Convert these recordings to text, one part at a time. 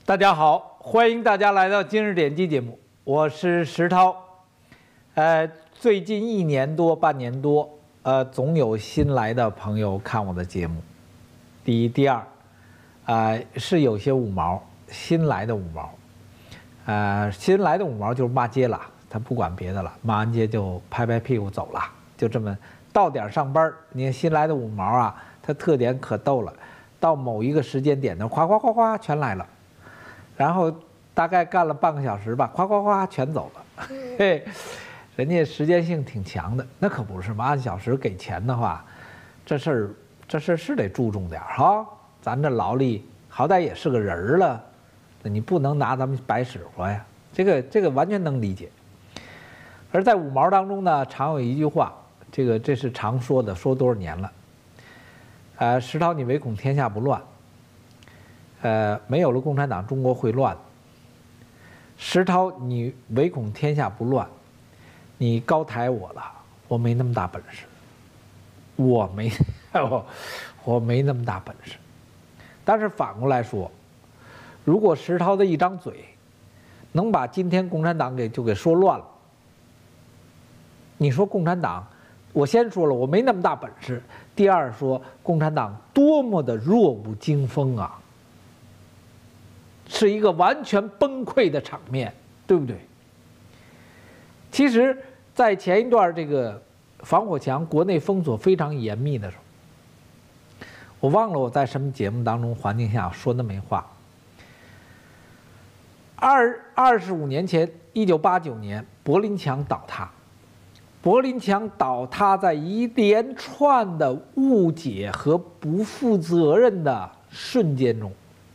大家好，欢迎大家来到今日点击节目，我是石涛。最近1年多、半年多，总有新来的朋友看我的节目。第一、第二，是有些五毛，新来的五毛，新来的五毛就是骂街了，他不管别的了，骂完街就拍拍屁股走了，就这么到点上班。你看新来的五毛啊，他特点可逗了，到某一个时间点呢，哗哗哗哗全来了。然后大概干了半个小时吧，哗哗哗全走了。嘿，人家时间性挺强的，那可不是嘛？按小时给钱的话，这事儿是得注重点哈。咱这劳力好歹也是个人了，你不能拿咱们白使唤呀。这个完全能理解。而在五毛当中呢，常有一句话，这是常说的，说多少年了。石涛，你唯恐天下不乱。没有了共产党，中国会乱。石涛，你唯恐天下不乱，你高抬我了，我没那么大本事，我没那么大本事。但是反过来说，如果石涛的一张嘴，能把今天共产党给说乱了，你说共产党，我先说了，我没那么大本事。第二说，共产党多么的弱不禁风啊！是一个完全崩溃的场面，对不对？其实，在前一段这个防火墙国内封锁非常严密的时候，我忘了我在什么节目当中环境下说那么一话。25年前，1989年，柏林墙倒塌。柏林墙倒塌在一连串的误解和不负责任的瞬间中。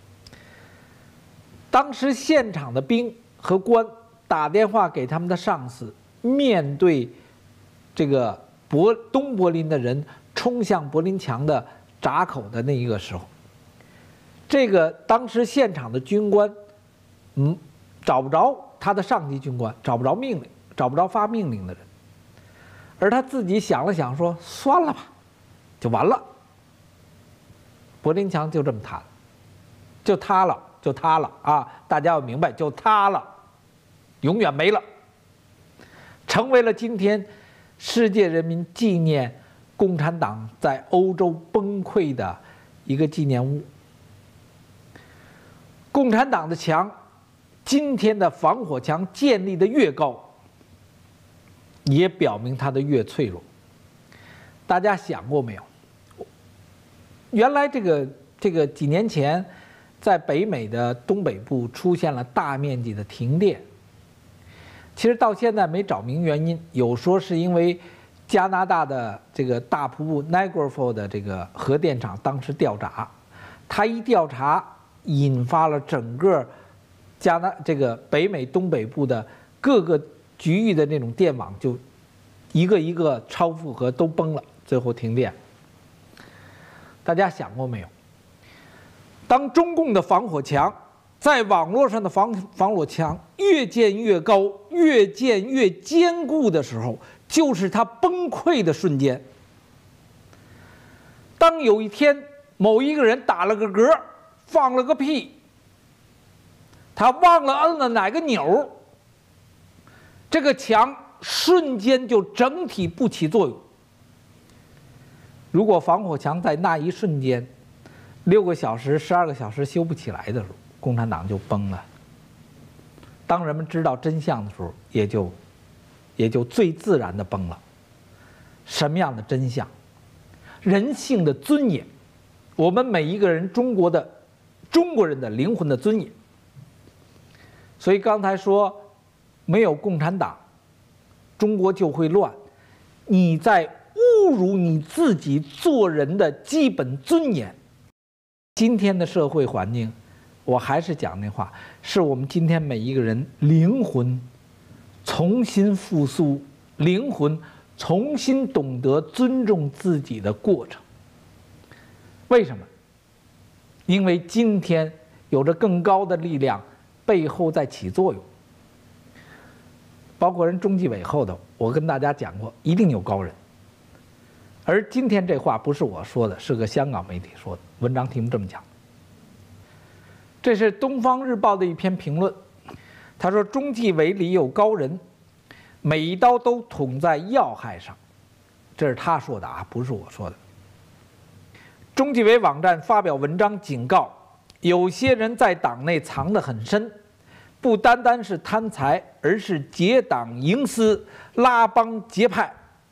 当时现场的兵和官打电话给他们的上司，面对这个东柏林的人冲向柏林墙的闸口的那一个时候，这个当时现场的军官，找不着他的上级军官，找不着命令，找不着发命令的人，而他自己想了想说，算了吧，就完了，柏林墙就这么塌了，就塌了啊！大家要明白，就塌了，永远没了，成为了今天世界人民纪念共产党在欧洲崩溃的一个纪念物。共产党的墙，今天的防火墙建立的越高，也表明它的越脆弱。大家想过没有？原来这个几年前，在北美的东北部出现了大面积的停电，其实到现在没找明原因，有说是因为加拿大的这个大瀑布 Niagara Falls 的这个核电厂当时调查，它一调查引发了整个这个北美东北部的各个局域的那种电网就一个一个超负荷都崩了，最后停电。大家想过没有？当中共的防火墙在网络上的防火墙越建越高、越建越坚固的时候，就是它崩溃的瞬间。当有一天某一个人打了个嗝、放了个屁，他忘了摁了哪个钮，这个墙瞬间就整体不起作用。如果防火墙在那一瞬间6个小时、12个小时修不起来的时候，共产党就崩了。当人们知道真相的时候，也就最自然的崩了。什么样的真相？人性的尊严，我们每一个人中国人的灵魂的尊严。所以刚才说，没有共产党，中国就会乱。你在侮辱你自己做人的基本尊严。今天的社会环境，我还是讲那话，是我们今天每一个人灵魂重新复苏，灵魂重新懂得尊重自己的过程。为什么？因为今天有着更高的力量背后在起作用，包括人中纪委后头，我跟大家讲过，一定有高人。而今天这话不是我说的，是个香港媒体说的，文章题目这么讲： 这是《东方日报》的一篇评论，他说中纪委里有高人，每一刀都捅在要害上，这是他说的啊，不是我说的。中纪委网站发表文章警告，有些人在党内藏得很深，不单单是贪财，而是结党营私、拉帮结派。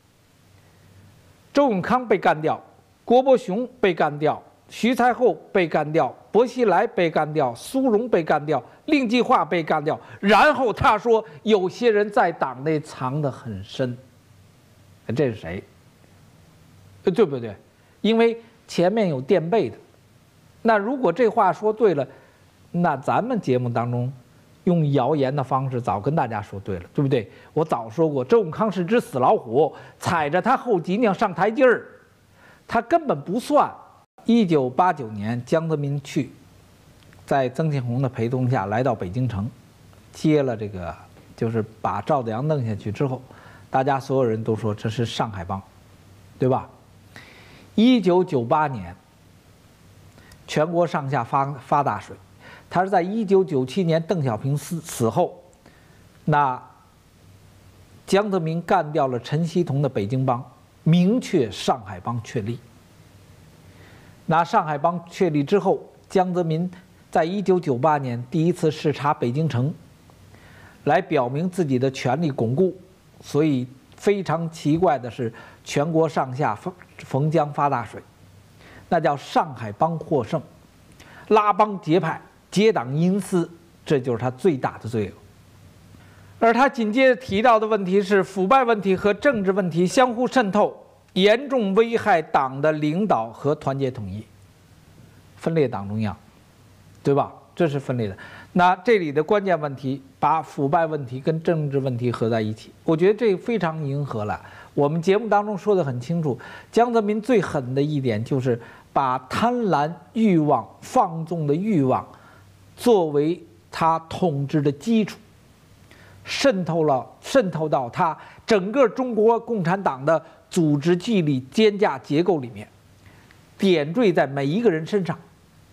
周永康被干掉，郭伯雄被干掉，徐才厚被干掉，薄熙来被干掉，苏荣被干掉，令计划被干掉。然后他说，有些人在党内藏得很深，这是谁？对不对？因为前面有垫背的。那如果这话说对了，那咱们节目当中用谣言的方式早跟大家说对了，对不对？我早说过，周永康是只死老虎，踩着他后脊梁上台阶儿，他根本不算。1989年，江泽民在曾庆红的陪同下来到北京城，接了这个，就是把赵子阳弄下去之后，大家所有人都说这是上海帮，对吧？1998年，全国上下发大水，他是在1997年邓小平死后，那江泽民干掉了陈锡同的北京帮，明确上海帮确立。那上海帮确立之后，江泽民在1998年第一次视察北京城，来表明自己的权力巩固。所以非常奇怪的是，全国上下逢江发大水，那叫上海帮获胜，拉帮结派、结党营私，这就是他最大的罪恶。而他紧接着提到的问题是，腐败问题和政治问题相互渗透，严重危害党的领导和团结统一，分裂党中央，对吧？这是分裂的。那这里的关键问题，把腐败问题跟政治问题合在一起，我觉得这非常迎合了。我们节目当中说得很清楚，江泽民最狠的一点就是把贪婪、欲望、放纵的欲望作为他统治的基础，渗透到他整个中国共产党的组织纪律监架结构里面，点缀在每一个人身上。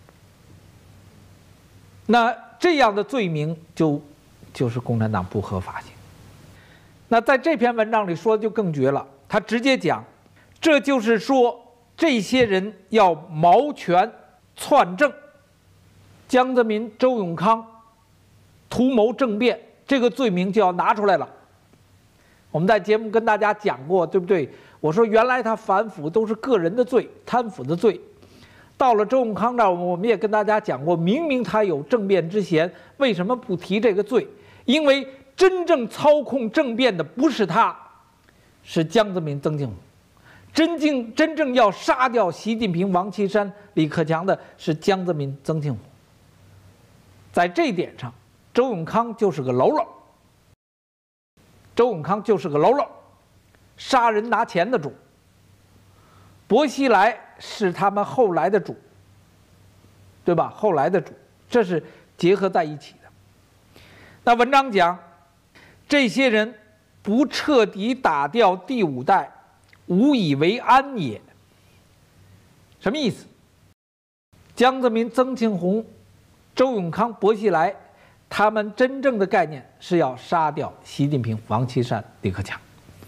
那这样的罪名就是共产党不合法性。那在这篇文章里说的就更绝了，他直接讲，这就是说这些人要谋权篡政，江泽民、周永康图谋政变，这个罪名就要拿出来了。我们在节目跟大家讲过，对不对？我说原来他反腐都是个人的罪，贪腐的罪。到了周永康这儿，我们也跟大家讲过，明明他有政变之嫌，为什么不提这个罪？因为真正操控政变的不是他，是江泽民、曾庆红。真正要杀掉习近平、王岐山、李克强的是江泽民、曾庆红。在这一点上，周永康就是个喽啰。周永康就是个喽啰，杀人拿钱的主。薄熙来是他们后来的主，对吧？后来的主，这是结合在一起的。那文章讲，这些人不彻底打掉第五代，无以为安也。什么意思？江泽民、曾庆红、周永康、薄熙来，他们真正的概念是要杀掉习近平、王岐山、李克强。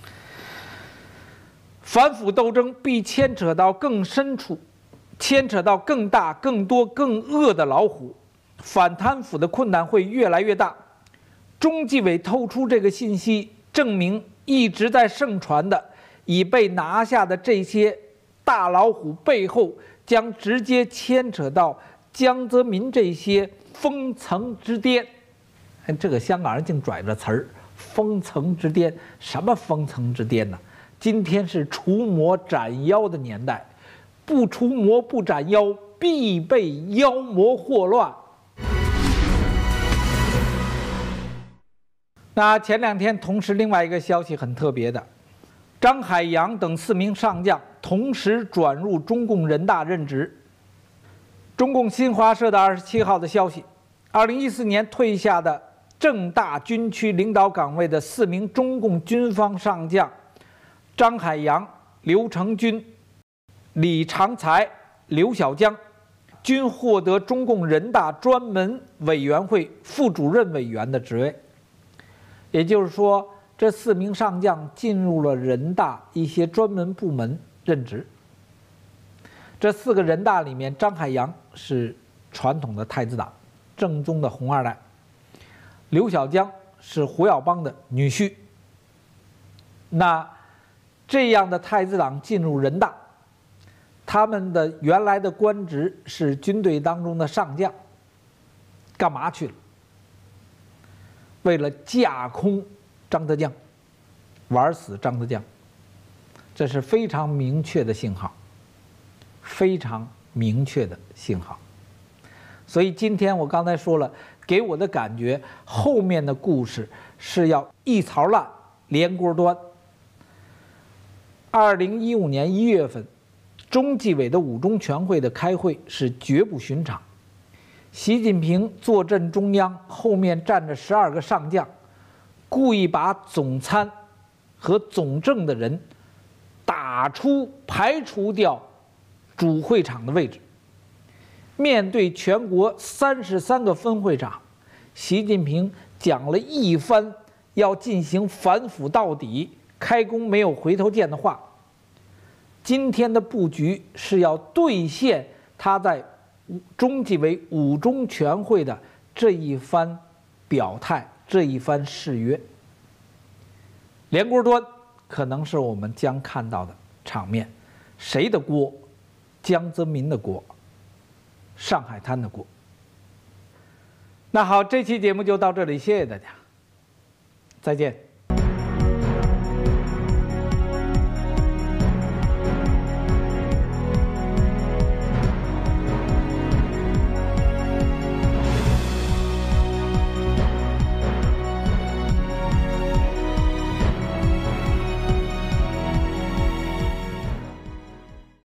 反腐斗争必牵扯到更深处，牵扯到更大、更多、更恶的老虎，反贪腐的困难会越来越大。中纪委透出这个信息，证明一直在盛传的已被拿下的这些大老虎背后，将直接牵扯到江泽民这些封层之巅。这个香港人竟拽着词儿，封层之巅，什么封层之巅呢？今天是除魔斩妖的年代，不除魔不斩妖，必被妖魔祸乱。那前两天，同时另外一个消息很特别的，张海洋等4名上将同时转入中共人大任职。中共新华社的27号的消息，2014年退下的正大军区领导岗位的4名中共军方上将。张海洋、刘成军、李长才、刘小江均获得中共人大专门委员会副主任委员的职位。也就是说，这4名上将进入了人大一些专门部门任职。这4个人大里面，张海洋是传统的太子党，正宗的红二代；刘小江是胡耀邦的女婿。那这样的太子党进入人大，他们的原来的官职是军队当中的上将，干嘛去了？为了架空张德江，玩死张德江，这是非常明确的信号，非常明确的信号。所以今天我刚才说了，给我的感觉，后面的故事是要一槽烂，连锅端。2015年1月份，中纪委的5中全会的开会是绝不寻常。习近平坐镇中央，后面站着12个上将，故意把总参和总政的人排除掉主会场的位置。面对全国33个分会场，习近平讲了一番要进行反腐到底、开工没有回头箭的话。今天的布局是要兑现他在中纪委5中全会的这一番表态，这一番誓约。连锅端可能是我们将看到的场面，谁的锅？江泽民的锅，上海滩的锅。那好，这期节目就到这里，谢谢大家，再见。